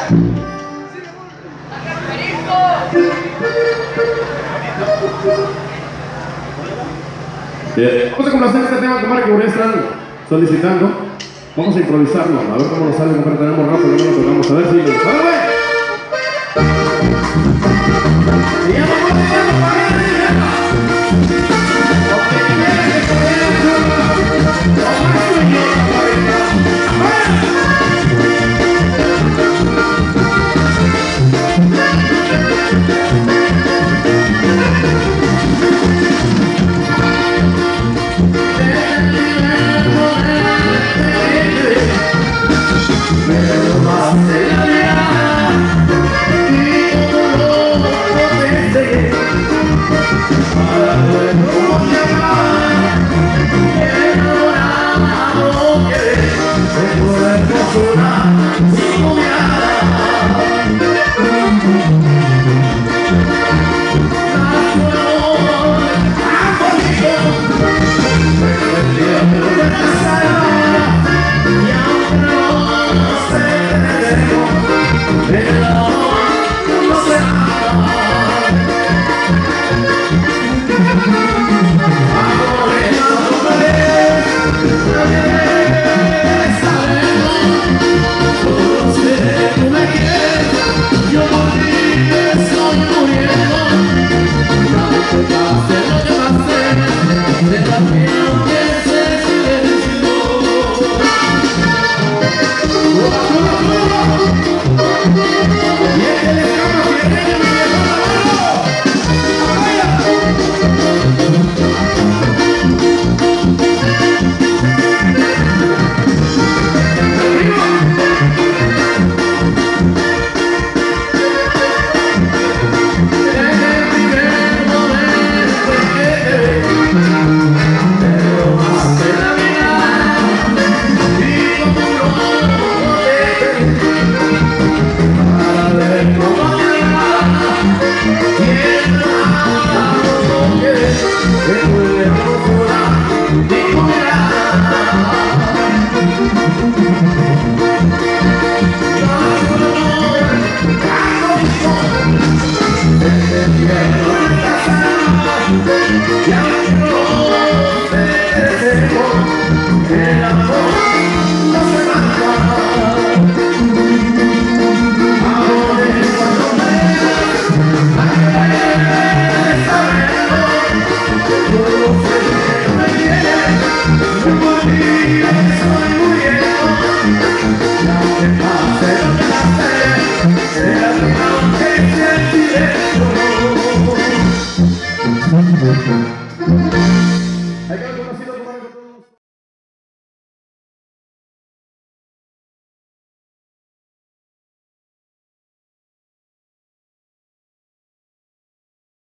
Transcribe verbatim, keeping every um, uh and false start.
Eh, vamos a complacer este tema, compadre, que por ahí están solicitando. Vamos a improvisarlo, a ver cómo nos sale, compadre. Tenemos rato que no lo tocamos, a ver si nos sale, güey. Y ya vamos a llevarlo para allá, Thank you.